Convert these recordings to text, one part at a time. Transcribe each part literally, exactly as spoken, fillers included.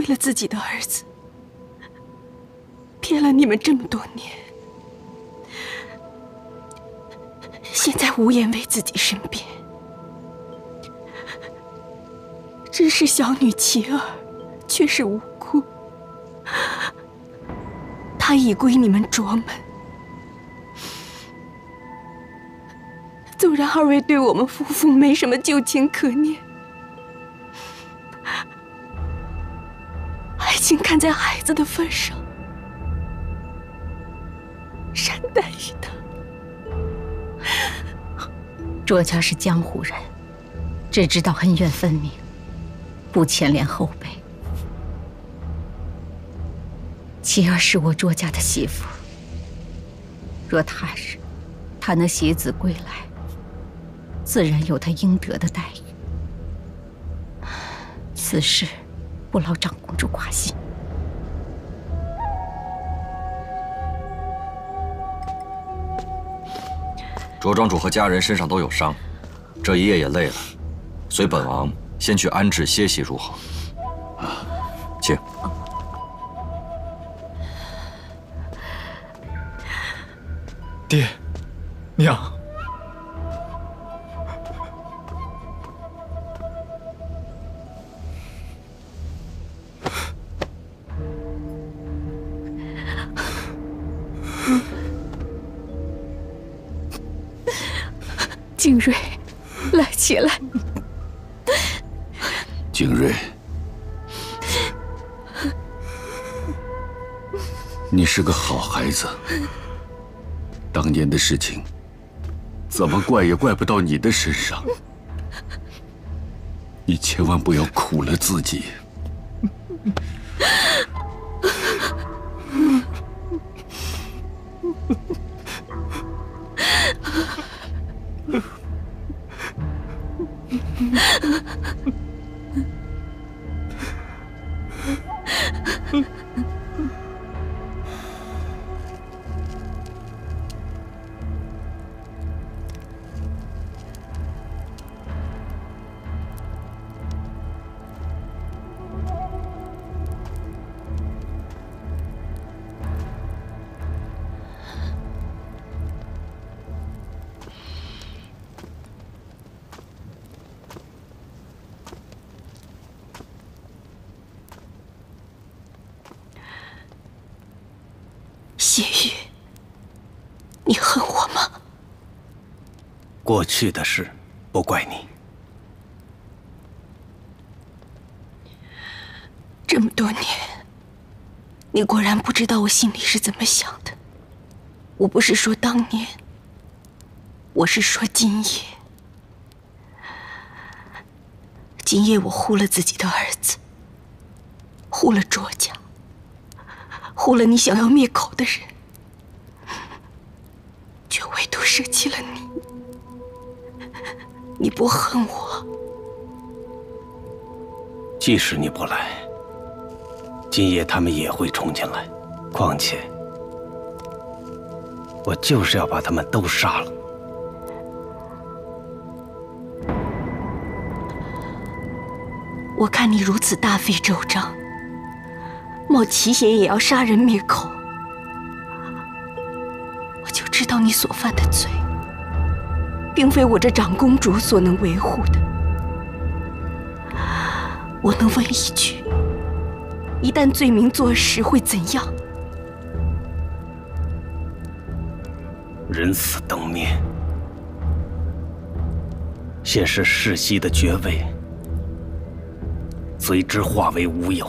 了自己的儿子，骗了你们这么多年，现在无颜为自己申辩，只是小女琪儿却是无辜，她已归你们卓门。纵然二位对我们夫妇没什么旧情可念，还请看在孩子的份上，善待于他。 卓家是江湖人，只知道恩怨分明，不牵连后辈。琪儿是我卓家的媳妇，若他日她能携子归来，自然有她应得的待遇。此事不劳长公主挂心。 卓庄主和家人身上都有伤，这一夜也累了，随本王先去安置歇息，如何？啊，请。 爹，娘。 景睿，来起来。 景睿，你是个好孩子。当年的事情，怎么怪也怪不到你的身上。你千万不要苦了自己。 谢玉，你恨我吗？ 过去的事不怪你。 这么多年，你果然不知道我心里是怎么想的。我不是说当年，我是说今夜。今夜我护了自己的儿子，护了卓家，护了你想要灭口的人，却唯独舍弃了你。你不恨我？ 即使你不来，今夜他们也会冲进来。况且，我就是要把他们都杀了。 我看你如此大费周章，冒奇险也要杀人灭口，我就知道你所犯的罪，并非我这长公主所能维护的。我能问一句，一旦罪名坐实，会怎样？ 人死灯灭，先是世袭的爵位，随之化为乌有。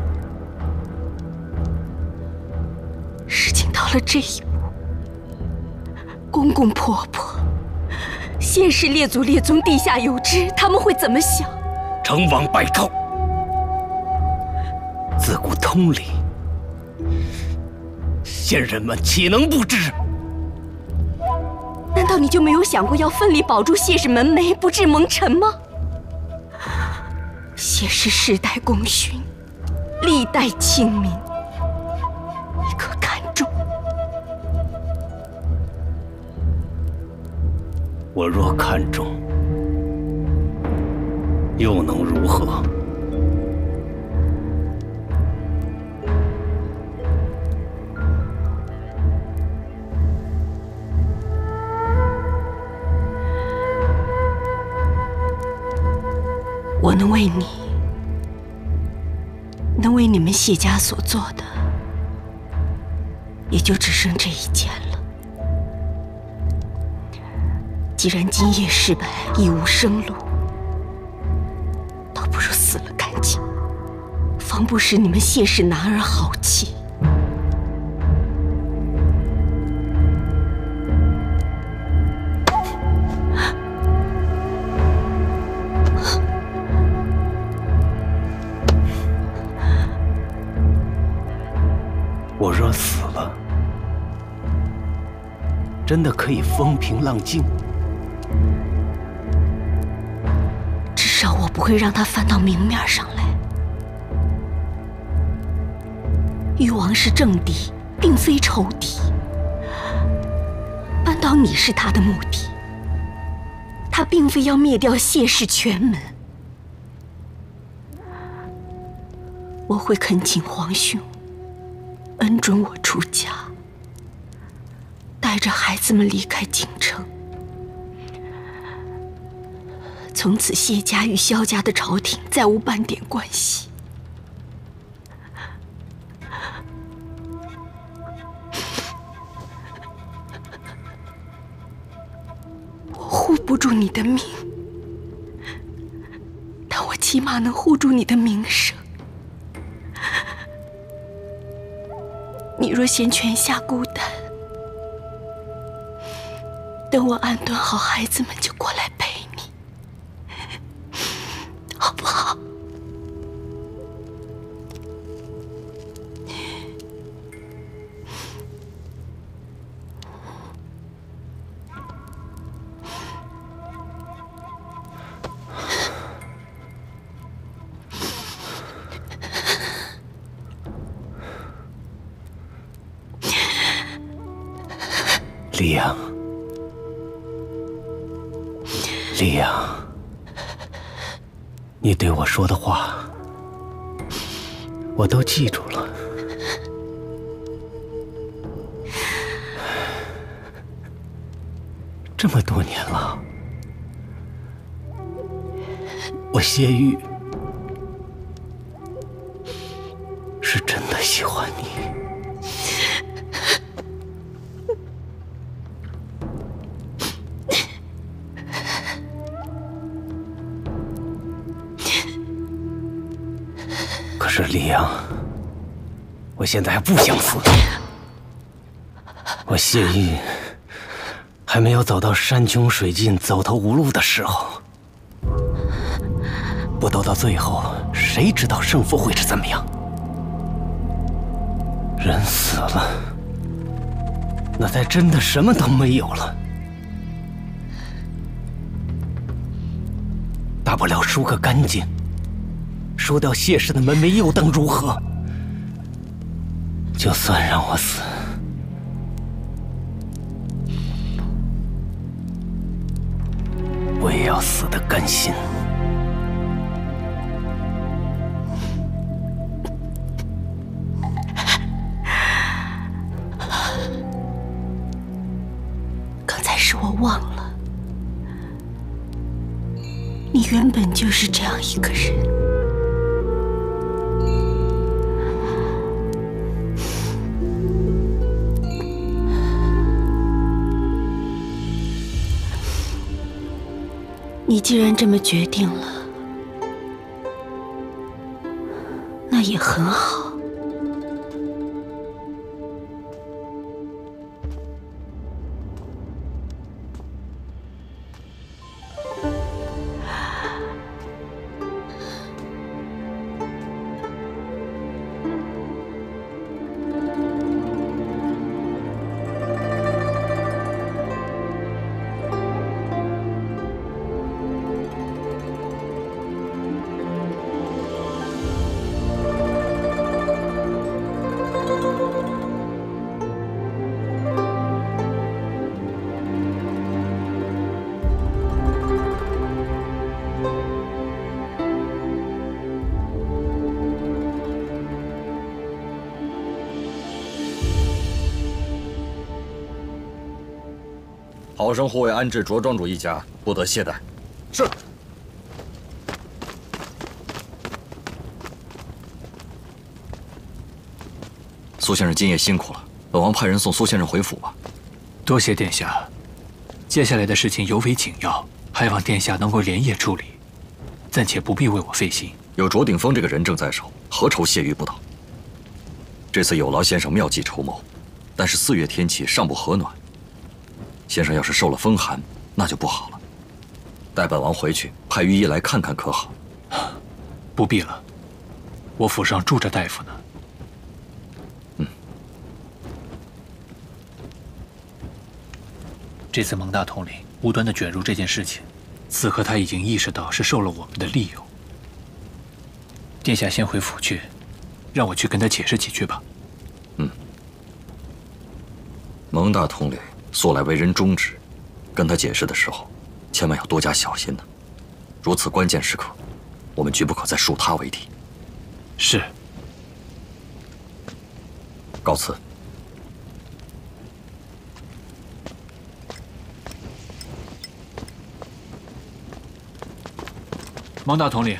事情到了这一步，公公婆婆、谢氏列祖列宗地下有知，他们会怎么想？ 成王败寇，自古通理，先人们岂能不知？ 难道你就没有想过要奋力保住谢氏门楣，不致蒙尘吗？谢氏世代功勋，历代亲民，你可看重？ 我若看重，又能如何？ 能为你，能为你们谢家所做的，也就只剩这一件了。既然今夜失败，已无生路，倒不如死了干净，方不使你们谢氏男儿好气。 我若死了，真的可以风平浪静？ 至少我不会让他翻到明面上来。誉王是政敌，并非仇敌。扳倒你是他的目的，他并非要灭掉谢氏全门。我会恳请皇兄恩准我出家，带着孩子们离开京城。从此，谢家与萧家的朝廷再无半点关系。我护不住你的命，但我起码能护住你的名声。你若嫌泉下孤单，等我安顿好孩子们，就过来陪你，好不好？ 李阳，李阳，你对我说的话，我都记住了。这么多年了，我谢玉是真的喜欢你。可是李阳，我现在还不想死。我谢玉还没有走到山穷水尽、走投无路的时候。不斗到最后，谁知道胜负会是怎么样？人死了，那才真的什么都没有了。大不了输个干净。输掉谢氏的门楣又当如何？就算让我死，我也要死得甘心。 刚才是我忘了，你原本就是这样一个人。你既然这么决定了，那也很好。 好生护卫安置着庄主一家，不得懈怠。是。 苏先生今夜辛苦了，本王派人送苏先生回府吧。 多谢殿下。接下来的事情尤为紧要，还望殿下能够连夜处理，暂且不必为我费心。 有卓鼎峰这个人证在手，何愁谢玉不倒？这次有劳先生妙计筹谋，但是四月天气尚不和暖，先生要是受了风寒，那就不好了。带本王回去，派御医来看看可好？ 不必了，我府上住着大夫呢。 嗯。 这次蒙大统领无端的卷入这件事情，此刻他已经意识到是受了我们的利用。殿下先回府去，让我去跟他解释几句吧。 嗯。蒙大统领素来为人忠直，跟他解释的时候，千万要多加小心呢。如此关键时刻，我们绝不可再树他为敌。 是。 告辞。 蒙大统领，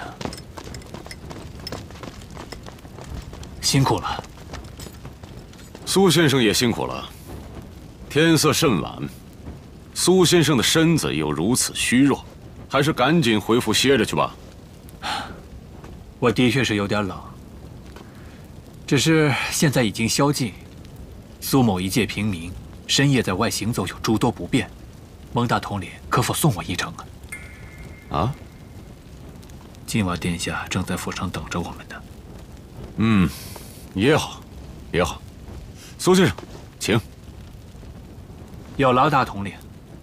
辛苦了。 苏先生也辛苦了。天色甚晚，苏先生的身子又如此虚弱，还是赶紧回府歇着去吧。 我的确是有点冷，只是现在已经宵禁，苏某一介平民，深夜在外行走有诸多不便，蒙大统领可否送我一程啊？ 啊？ 今晚殿下正在府上等着我们呢。 嗯，也好，也好。苏先生，请。 有劳大统领。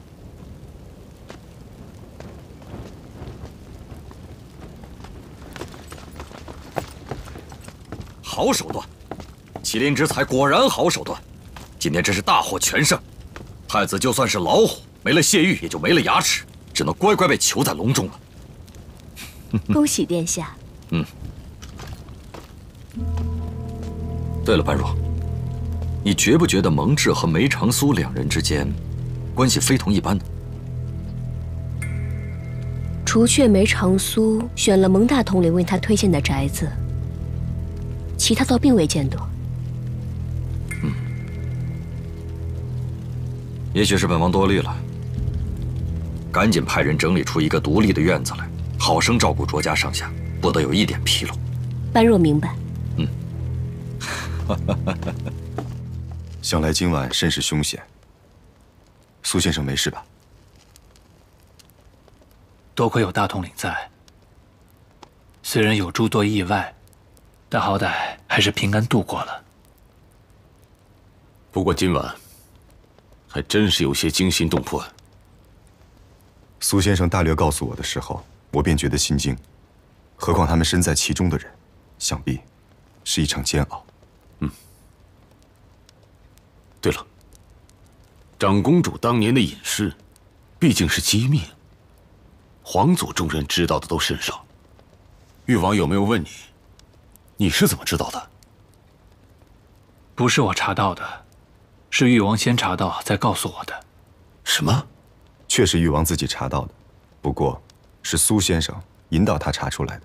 好手段，麒麟之才果然好手段，今天真是大获全胜。太子就算是老虎，没了谢玉也就没了牙齿，只能乖乖被囚在笼中了。 恭喜殿下。 嗯。对了，般若，你觉不觉得蒙挚和梅长苏两人之间关系非同一般呢？ 除却梅长苏选了蒙大统领为他推荐的宅子，其他倒并未见得。 嗯，也许是本王多虑了，赶紧派人整理出一个独立的院子来，好生照顾卓家上下，不得有一点纰漏。 般若明白。 嗯。 想来今晚甚是凶险。苏先生没事吧？ 多亏有大统领在，虽然有诸多意外，但好歹还是平安度过了。 不过今晚还真是有些惊心动魄。 苏先生大略告诉我的时候，我便觉得心惊，何况他们身在其中的人，想必是一场煎熬。 嗯。对了，长公主当年的隐事，毕竟是机密，皇族中人知道的都甚少。誉王有没有问你？你是怎么知道的？ 不是我查到的，是誉王先查到再告诉我的。 什么？ 确是誉王自己查到的，不过是苏先生引导他查出来的。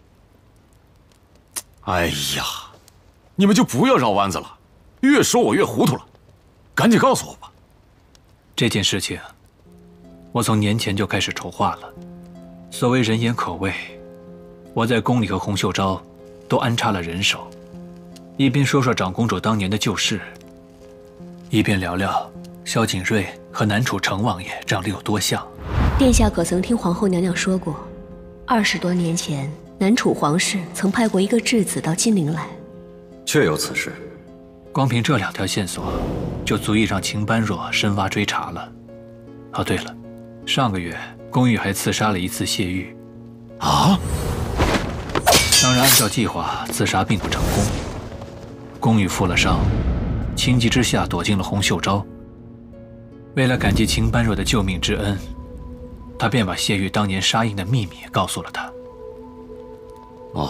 哎呀，你们就不要绕弯子了，越说我越糊涂了。赶紧告诉我吧。 这件事情，我从年前就开始筹划了。所谓人言可畏，我在宫里和洪秀昭都安插了人手，一边说说长公主当年的旧事，一边聊聊萧景睿和南楚成王爷长得有多像。 殿下可曾听皇后娘娘说过，二十多年前南楚皇室曾派过一个质子到金陵来？ 确有此事。 光凭这两条线索，就足以让秦般若深挖追查了。哦，对了，上个月宫羽还刺杀了一次谢玉。 啊！ 当然，按照计划，刺杀并不成功。宫羽负了伤，情急之下躲进了洪秀昭。为了感激秦般若的救命之恩，他便把谢玉当年杀婴的秘密告诉了他。 哦，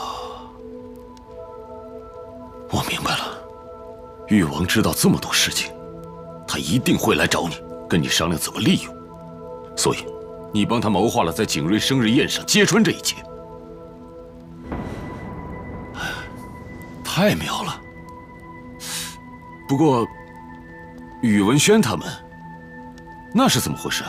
我明白了。誉王知道这么多事情，他一定会来找你，跟你商量怎么利用。所以，你帮他谋划了在景睿生日宴上揭穿这一切。太妙了！ 不过，宇文轩他们，那是怎么回事啊？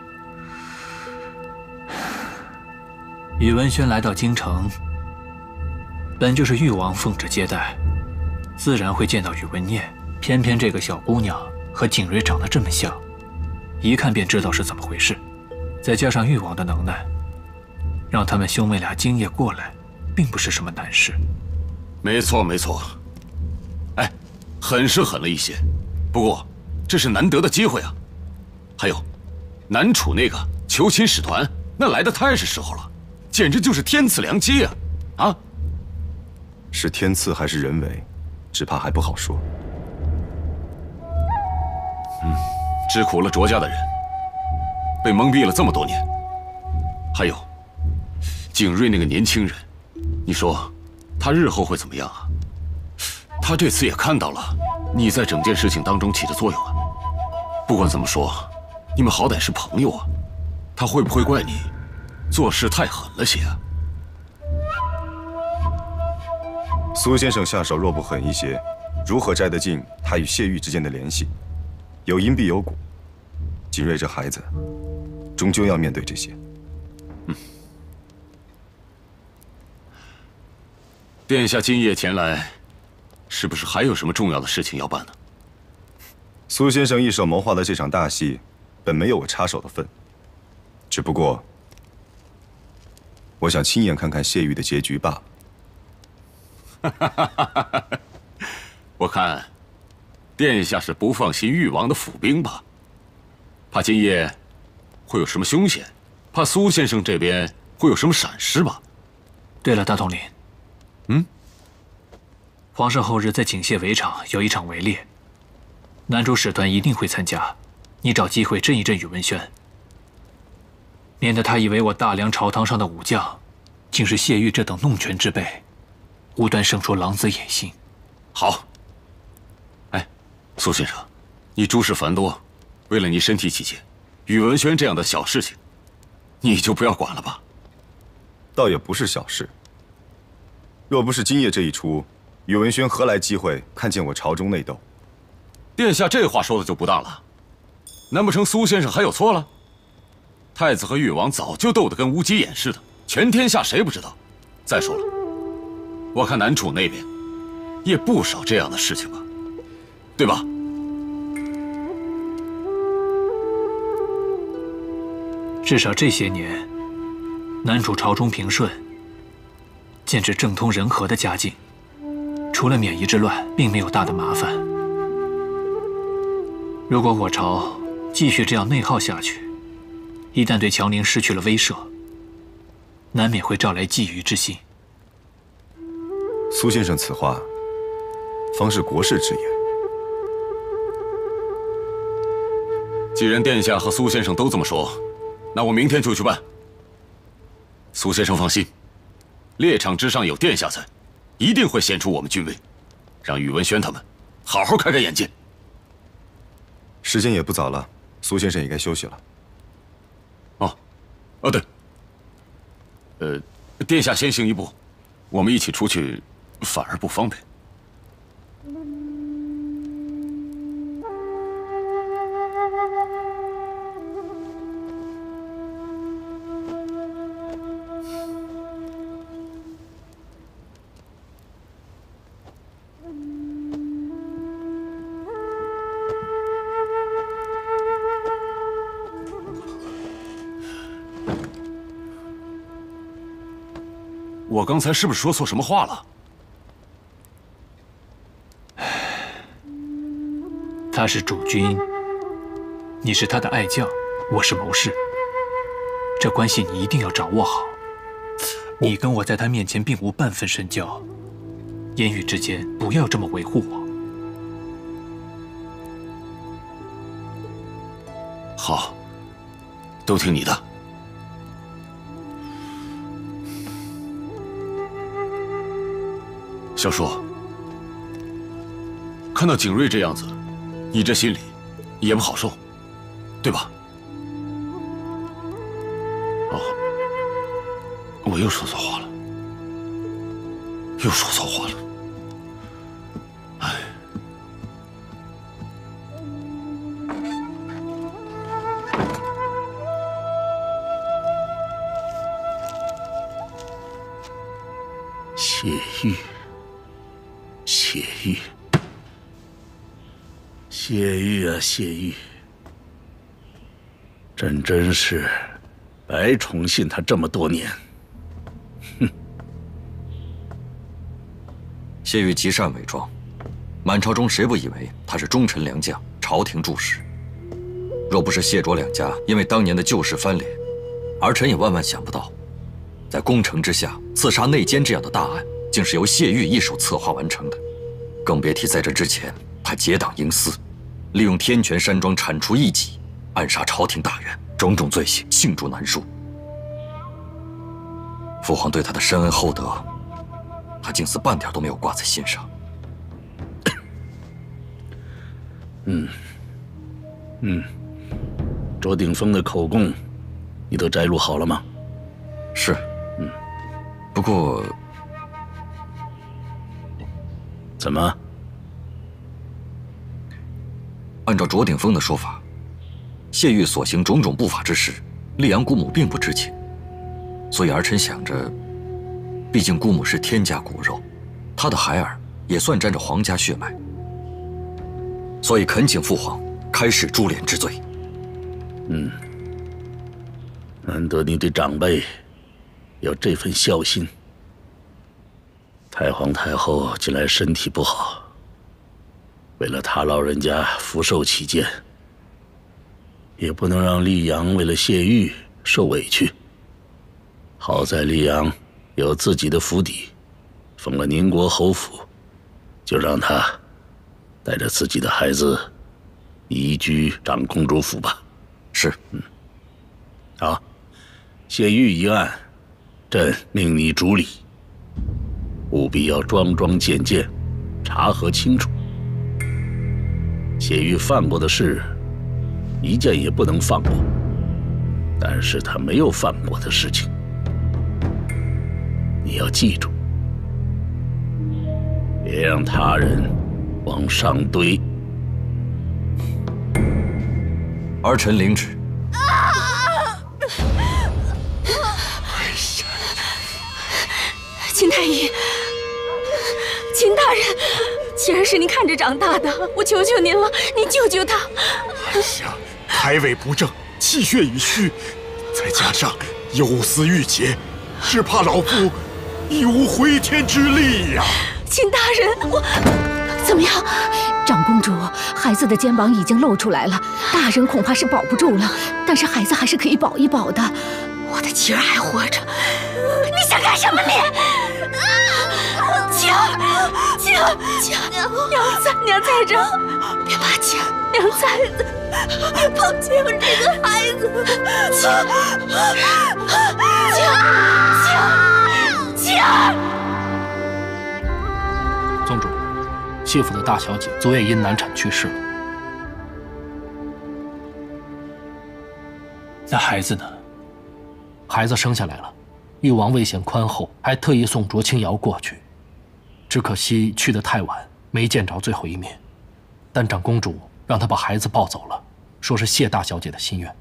宇文轩来到京城，本就是誉王奉旨接待，自然会见到宇文念。偏偏这个小姑娘和景睿长得这么像，一看便知道是怎么回事。再加上誉王的能耐，让他们兄妹俩今夜过来，并不是什么难事。 没错，没错。哎，狠是狠了一些，不过这是难得的机会啊。还有，南楚那个求亲使团，那来的太是时候了，简直就是天赐良机啊！啊， 是天赐还是人为，只怕还不好说。 嗯，吃苦了卓家的人，被蒙蔽了这么多年。还有，景睿那个年轻人，你说他日后会怎么样啊？他这次也看到了你在整件事情当中起的作用啊。不管怎么说，你们好歹是朋友啊，他会不会怪你做事太狠了些啊？ 苏先生下手若不狠一些，如何摘得尽他与谢玉之间的联系？有因必有果，景睿这孩子，终究要面对这些。 嗯。殿下今夜前来，是不是还有什么重要的事情要办呢？ 苏先生一手谋划的这场大戏，本没有我插手的份。只不过，我想亲眼看看谢玉的结局罢了。我看。殿下是不放心誉王的府兵吧？怕今夜会有什么凶险？怕苏先生这边会有什么闪失吧？ 对了，大统领， 嗯， 皇上后日在景榭围场有一场围猎，南楚使团一定会参加，你找机会震一震宇文轩，免得他以为我大梁朝堂上的武将，竟是谢玉这等弄权之辈，无端生出狼子野心。 好。苏先生，你诸事繁多，为了你身体起见，宇文轩这样的小事情，你就不要管了吧。 倒也不是小事。若不是今夜这一出，宇文轩何来机会看见我朝中内斗？ 殿下这话说的就不当了，难不成苏先生还有错了？太子和誉王早就斗得跟无鸡眼似的，全天下谁不知道？再说了，我看南楚那边也不少这样的事情吧。对吧？ 至少这些年，南楚朝中平顺，建制政通人和的佳境，除了免夷之乱，并没有大的麻烦。如果我朝继续这样内耗下去，一旦对强陵失去了威慑，难免会招来觊觎之心。 苏先生此话，方是国事之言。 既然殿下和苏先生都这么说，那我明天就去办。苏先生放心，猎场之上有殿下在，一定会显出我们军威，让宇文轩他们好好开开眼界。 时间也不早了，苏先生也该休息了。 哦，哦对，呃，殿下先行一步，我们一起出去，反而不方便。我刚才是不是说错什么话了？ 他是主君，你是他的爱将，我是谋士，这关系你一定要掌握好。你跟我在他面前并无半分深交，言语之间不要这么维护我。 好，都听你的。小叔，看到景睿这样子，你这心里也不好受，对吧？哦，我又说错话了，又说错话了。哎， 玉，谢玉，谢玉啊，谢玉，朕真是白宠信他这么多年。哼！ 谢玉极善伪装，满朝中谁不以为他是忠臣良将、朝廷柱石？若不是谢卓两家因为当年的旧事翻脸，儿臣也万万想不到，在攻城之下刺杀内奸这样的大案，竟是由谢玉一手策划完成的。更别提在这之前，他结党营私，利用天泉山庄铲除异己，暗杀朝廷大员，种种罪行罄竹难书。父皇对他的深恩厚德，他竟似半点都没有挂在心上。 嗯，嗯，卓鼎峰的口供，你都摘录好了吗？ 是， 嗯。 不过， 怎么？ 按照卓鼎峰的说法，谢玉所行种种不法之事，溧阳姑母并不知情，所以儿臣想着，毕竟姑母是天家骨肉，她的孩儿也算沾着皇家血脉，所以恳请父皇开始株连之罪。 嗯，难得你对长辈有这份孝心。太皇太后近来身体不好，为了他老人家福寿起见，也不能让溧阳为了谢玉受委屈。好在溧阳有自己的府邸，封了宁国侯府，就让他带着自己的孩子移居长公主府吧。 是， 嗯，好，谢玉一案，朕命你主理，务必要桩桩件件查核清楚。谢玉犯过的事，一件也不能放过，但是他没有犯过的事情，你要记住，别让他人往上堆。 儿臣领旨。 秦太医，秦大人，晴儿是您看着长大的，我求求您了，您救救她。 哎呀，胎位不正，气血已虚，再加上忧思郁结，只怕老夫已无回天之力呀！ 秦大人，我怎么样？ 长公主，孩子的肩膀已经露出来了，大人恐怕是保不住了，但是孩子还是可以保一保的。 我的晴儿还活着，你想干什么你？晴儿，晴儿，晴儿，娘在，娘在这儿，别怕晴儿，娘在的，别碰晴儿这个孩子。晴儿，晴儿，晴儿，晴儿。 宗主，谢府的大小姐昨夜因难产去世了。 那孩子呢？ 孩子生下来了，誉王未显宽厚，还特意送卓清瑶过去。只可惜去得太晚，没见着最后一面。但长公主让他把孩子抱走了，说是谢大小姐的心愿。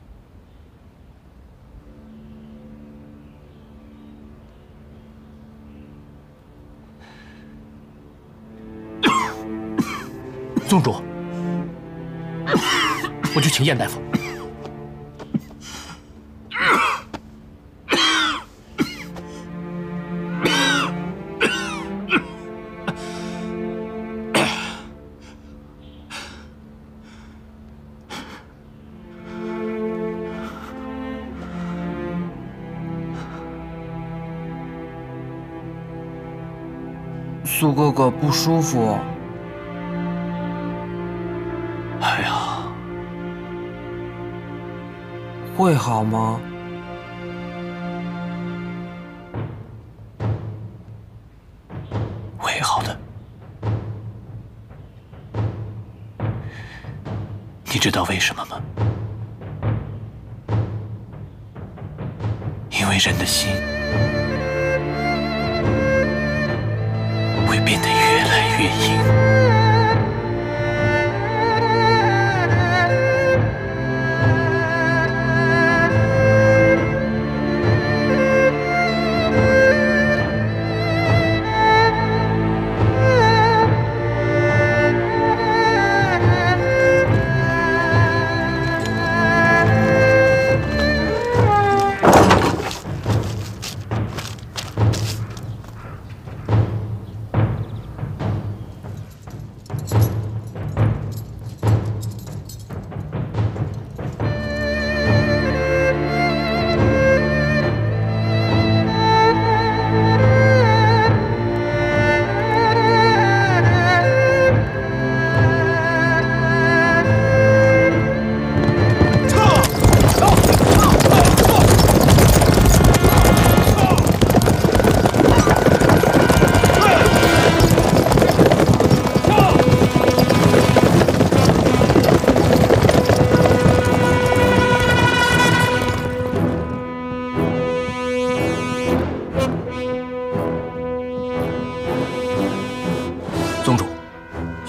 宗主，我去请燕大夫。 苏哥哥不舒服。 哎呀， 会好吗？ 会好的。你知道为什么吗？因为人的心会变得越来越硬。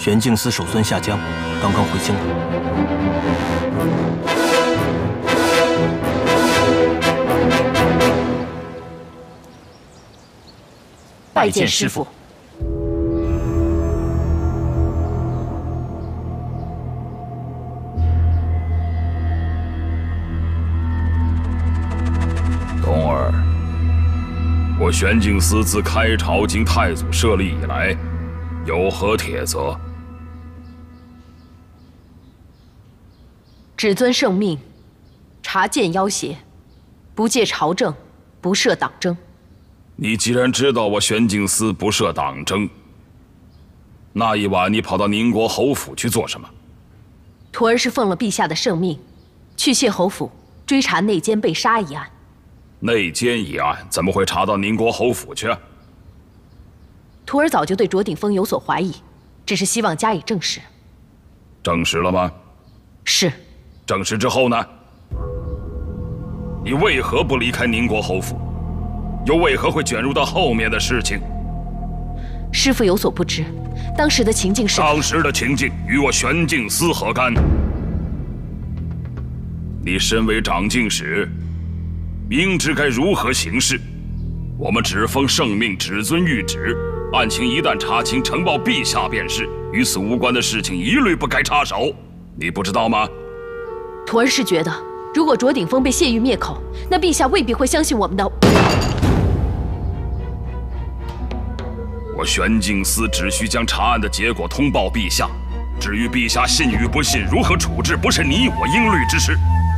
玄镜司守孙夏江刚刚回京了。 拜见师父。 东儿，我玄镜司自开朝经太祖设立以来，有何铁则？ 只遵圣命，查见要挟，不借朝政，不设党争。 你既然知道我玄镜司不设党争，那一晚你跑到宁国侯府去做什么？ 徒儿是奉了陛下的圣命，去谢侯府追查内奸被杀一案。 内奸一案怎么会查到宁国侯府去？ 徒儿早就对卓鼎峰有所怀疑，只是希望加以证实。 证实了吗？ 是。 证实之后呢？你为何不离开宁国侯府？又为何会卷入到后面的事情？ 师父有所不知，当时的情境是…… 当时的情境与我玄镜司何干？你身为掌镜使，明知该如何行事。我们只奉圣命，只遵谕旨，案情一旦查清，呈报陛下便是。与此无关的事情，一律不该插手。你不知道吗？ 徒儿是觉得，如果卓鼎峰被谢玉灭口，那陛下未必会相信我们的。 我玄镜司只需将查案的结果通报陛下，至于陛下信与不信，如何处置，不是你我应虑之事。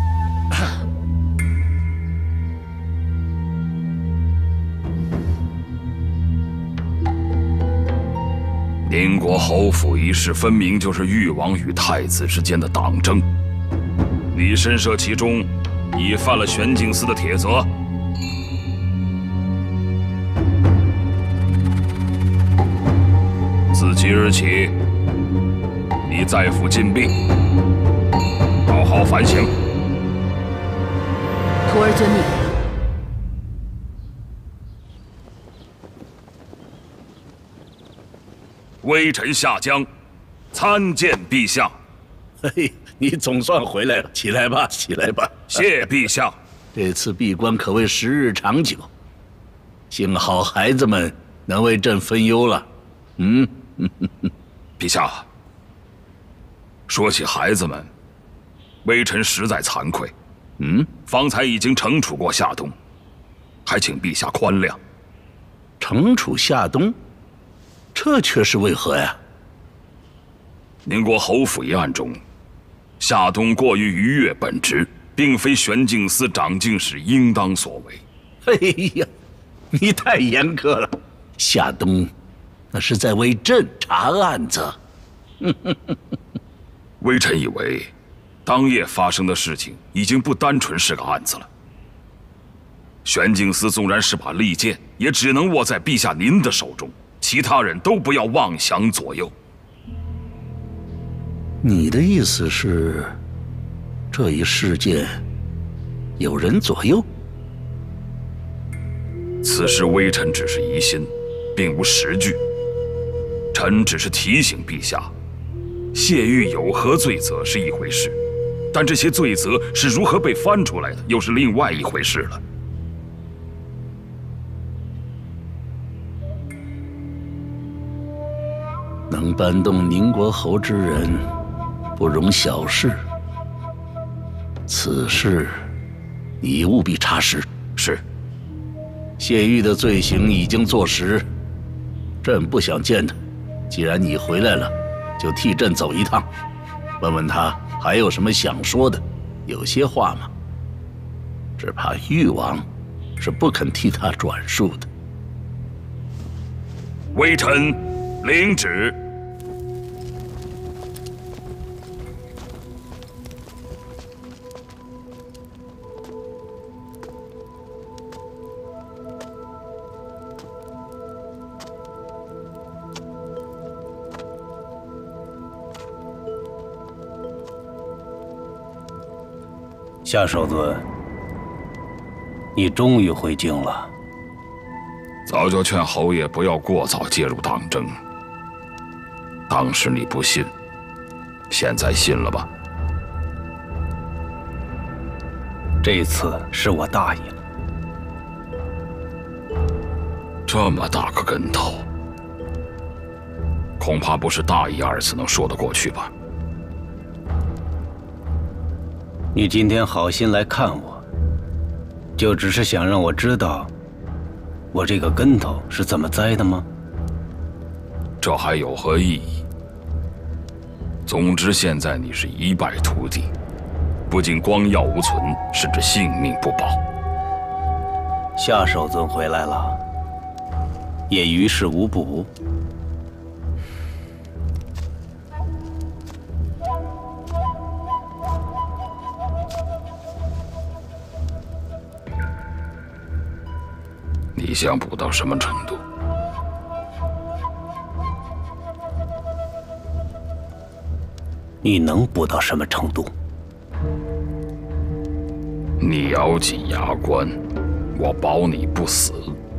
宁国侯府一事，分明就是誉王与太子之间的党争。你身涉其中，已犯了玄镜司的铁则。自即日起，你在府禁闭，好好反省。 徒儿遵命。 微臣下江，参见陛下。 嘿，你总算回来了，起来吧，起来吧。 谢陛下。 这次闭关可谓时日长久，幸好孩子们能为朕分忧了。嗯， 陛下，说起孩子们，微臣实在惭愧。 嗯， 方才已经惩处过夏冬，还请陛下宽谅。 惩处夏冬，这却是为何呀？ 宁国侯府一案中，夏冬过于逾越本职，并非玄镜司掌镜使应当所为。 哎呀，你太严苛了。夏冬那是在为朕查案子。 微臣以为，当夜发生的事情已经不单纯是个案子了。玄镜司纵然是把利剑，也只能握在陛下您的手中，其他人都不要妄想左右。 你的意思是，这一事件有人左右？ 此事微臣只是疑心，并无实据。臣只是提醒陛下，谢玉有何罪责是一回事，但这些罪责是如何被翻出来的，又是另外一回事了。 能搬动宁国侯之人，不容小视。此事，你务必查实。 是。 谢玉的罪行已经坐实，朕不想见他。既然你回来了，就替朕走一趟，问问他还有什么想说的。有些话嘛，只怕誉王是不肯替他转述的。 微臣领旨。 夏守尊，你终于回京了。 早就劝侯爷不要过早介入党争， 当时你不信，现在信了吧？ 这一次是我大意了。 这么大个跟头，恐怕不是大意二字能说得过去吧？ 你今天好心来看我，就只是想让我知道我这个跟头是怎么栽的吗？ 这还有何意义？总之，现在你是一败涂地，不仅光耀无存，甚至性命不保。 夏守尊回来了，也于事无补。 你想补到什么程度？ 你能补到什么程度？ 你咬紧牙关，我保你不死。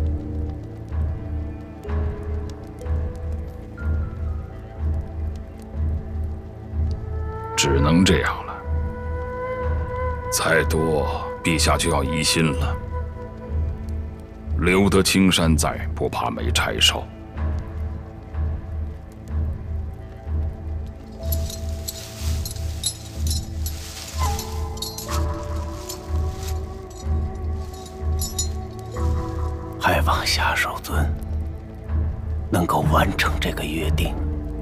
只能这样了，再多，陛下就要疑心了。留得青山在，不怕没柴烧。 还望夏守尊能够完成这个约定。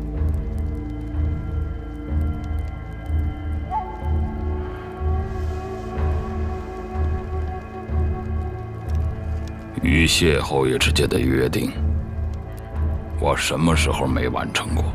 与谢侯爷之间的约定，我什么时候没完成过？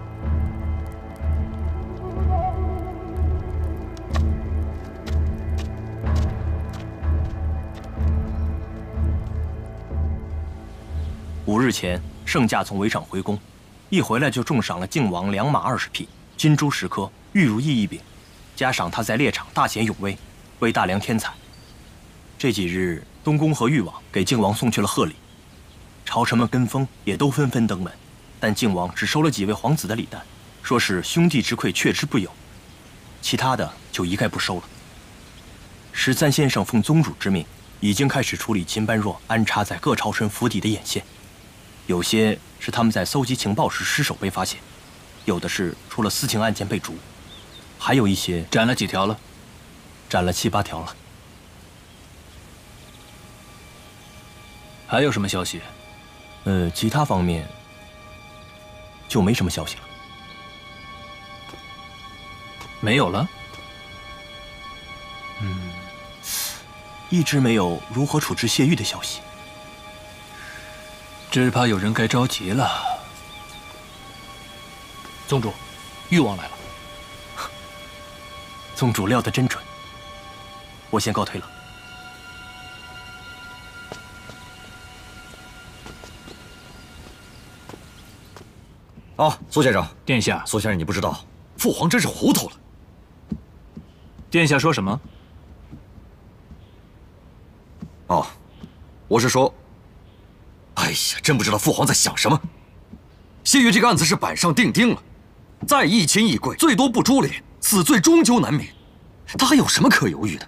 五日前，圣驾从围场回宫，一回来就重赏了靖王良马二十匹，金珠十颗，玉如意一柄，加上他在猎场大显勇威，为大梁添彩。这几日，东宫和誉王给靖王送去了贺礼，朝臣们跟风也都纷纷登门，但靖王只收了几位皇子的礼单，说是兄弟之馈却之不有，其他的就一概不收了。十三先生奉宗主之命，已经开始处理秦般若安插在各朝臣府邸的眼线。有些是他们在搜集情报时失手被发现，有的是出了私情案件被逐，还有一些斩了几条了？ 斩了七八条了。 还有什么消息？ 呃，其他方面就没什么消息了。 没有了？ 嗯，一直没有如何处置谢玉的消息。 只怕有人该着急了。 宗主，誉王来了。 宗主料得真准，我先告退了。 哦，苏先生， 殿下， 苏先生，你不知道，父皇真是糊涂了。 殿下说什么？ 哦，我是说，哎呀，真不知道父皇在想什么。谢玉这个案子是板上钉钉了，再一亲一贵，最多不株连，死罪终究难免。他还有什么可犹豫的？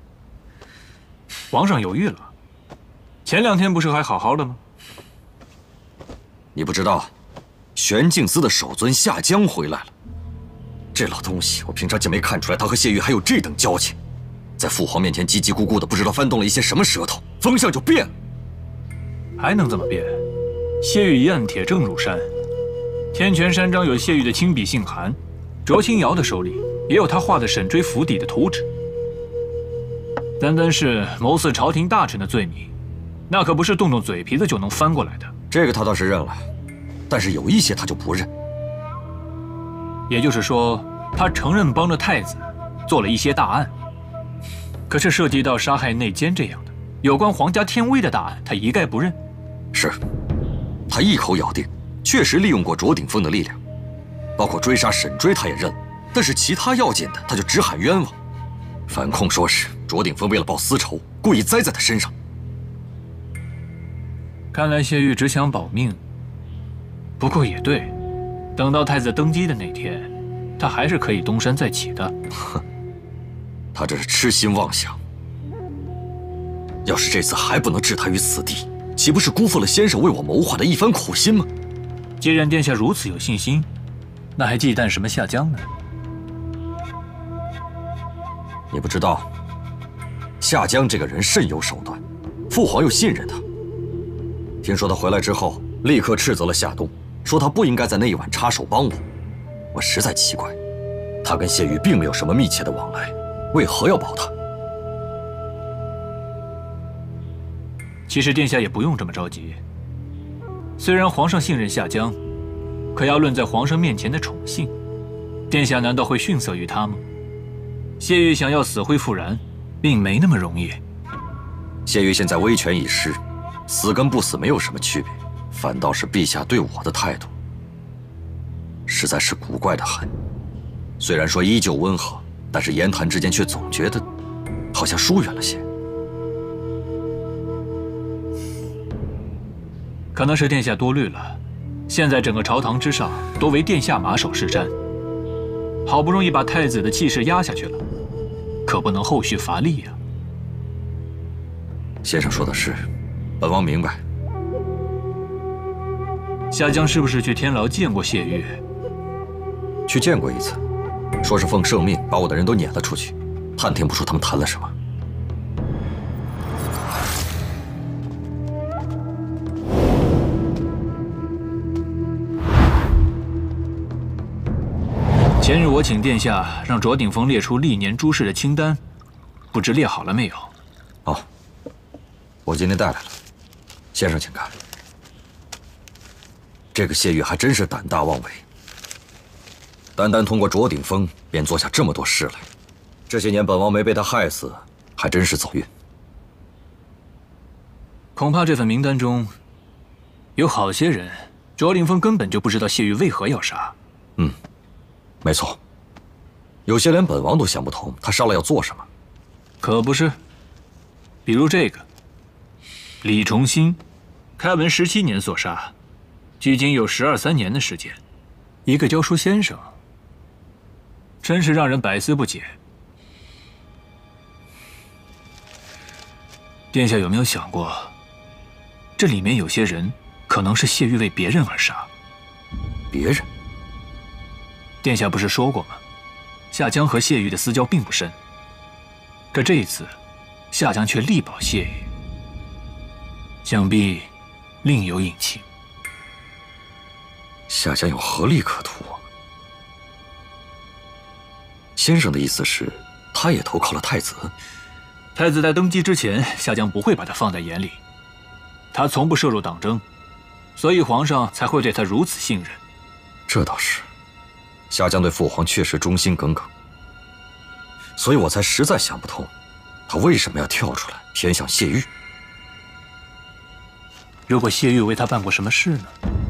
皇上犹豫了？前两天不是还好好的吗？ 你不知道，玄镜司的守尊夏江回来了。这老东西，我平常就没看出来他和谢玉还有这等交情，在父皇面前叽叽咕咕的，不知道翻动了一些什么舌头，风向就变了。 还能怎么变？谢玉一案铁证如山，天泉山庄有谢玉的亲笔信函，卓清瑶的手里也有他画的沈追府邸的图纸。单单是谋刺朝廷大臣的罪名，那可不是动动嘴皮子就能翻过来的。 这个他倒是认了，但是有一些他就不认。 也就是说，他承认帮着太子做了一些大案，可是涉及到杀害内奸这样的有关皇家天威的大案，他一概不认。 是，他一口咬定，确实利用过卓鼎峰的力量，包括追杀沈追，他也认了。但是其他要紧的，他就只喊冤枉，反控说是卓鼎峰为了报私仇，故意栽在他身上。 看来谢玉只想保命，不过也对， 等到太子登基的那天，他还是可以东山再起的。 哼，他这是痴心妄想。要是这次还不能置他于死地，岂不是辜负了先生为我谋划的一番苦心吗？ 既然殿下如此有信心，那还忌惮什么夏江呢？ 你不知道，夏江这个人甚有手段，父皇又信任他。听说他回来之后，立刻斥责了夏冬，说他不应该在那一晚插手帮我。我实在奇怪，他跟谢玉并没有什么密切的往来，为何要保他？ 其实殿下也不用这么着急。虽然皇上信任夏江，可要论在皇上面前的宠幸，殿下难道会逊色于他吗？谢玉想要死灰复燃，并没那么容易。 谢玉现在威权已失，死跟不死没有什么区别，反倒是陛下对我的态度，实在是古怪的很。虽然说依旧温和，但是言谈之间却总觉得好像疏远了些。 可能是殿下多虑了，现在整个朝堂之上都为殿下马首是瞻，好不容易把太子的气势压下去了，可不能后续乏力呀。 先生说的是，本王明白。 夏江是不是去天牢见过谢玉？ 去见过一次，说是奉圣命把我的人都撵了出去，探听不出他们谈了什么。 前日我请殿下让卓鼎峰列出历年诸事的清单，不知列好了没有？ 哦，我今天带来了，先生请看。这个谢玉还真是胆大妄为，单单通过卓鼎峰便做下这么多事来。这些年本王没被他害死，还真是走运。 恐怕这份名单中有好些人，卓鼎峰根本就不知道谢玉为何要杀。 嗯。没错，有些连本王都想不通，他杀了要做什么？ 可不是，比如这个李崇新，开文十七年所杀，距今有十二三年的时间，一个教书先生，真是让人百思不解。殿下有没有想过，这里面有些人可能是谢玉为别人而杀？ 别人？ 殿下不是说过吗？夏江和谢玉的私交并不深，可这一次，夏江却力保谢玉，想必另有隐情。 夏江有何利可图啊？先生的意思是，他也投靠了太子？ 太子在登基之前，夏江不会把他放在眼里，他从不涉入党争，所以皇上才会对他如此信任。 这倒是。夏江对父皇确实忠心耿耿，所以我才实在想不通，他为什么要跳出来偏向谢玉？ 如果谢玉为他办过什么事呢？